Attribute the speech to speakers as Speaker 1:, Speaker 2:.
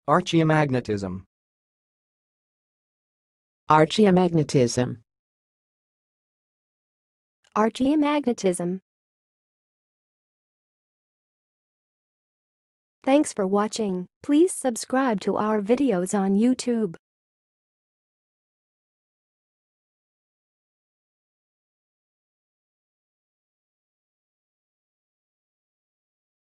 Speaker 1: Archaeomagnetism.
Speaker 2: Archaeomagnetism.
Speaker 3: Archaeomagnetism. Thanks for watching. Please subscribe to our videos on YouTube.